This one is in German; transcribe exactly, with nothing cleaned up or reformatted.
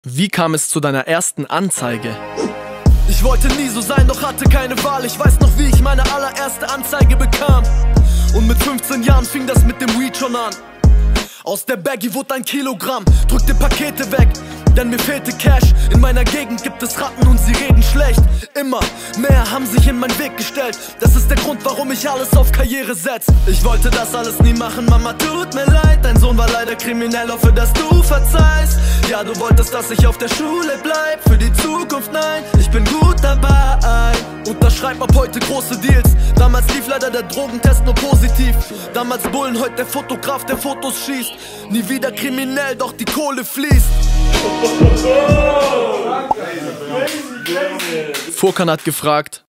Wie kam es zu deiner ersten Anzeige? Ich wollte nie so sein, doch hatte keine Wahl. Ich weiß noch, wie ich meine allererste Anzeige bekam. Und mit fünfzehn Jahren fing das mit dem Weed schon an. Aus der Baggy wurde ein Kilogramm, drückte Pakete weg, denn mir fehlte Cash. In meiner Gegend gibt es Ratten und sie reden schlecht. Immer mehr haben sich in meinen Weg gestellt. Das ist der Grund, warum ich alles auf Karriere setz. Ich wollte das alles nie machen, Mama, tut mir leid. Dein Sohn war leider kriminell, hoffe, dass du verzeihst. Ja, du wolltest, dass ich auf der Schule bleib. Für die Zukunft nein, ich bin gut dabei. Unterschreib ab heute große Deals. Damals lief leider der Drogentest nur positiv. Damals Bullen, heute der Fotograf, der Fotos schießt. Nie wieder kriminell, doch die Kohle fließt. Furkan hat gefragt: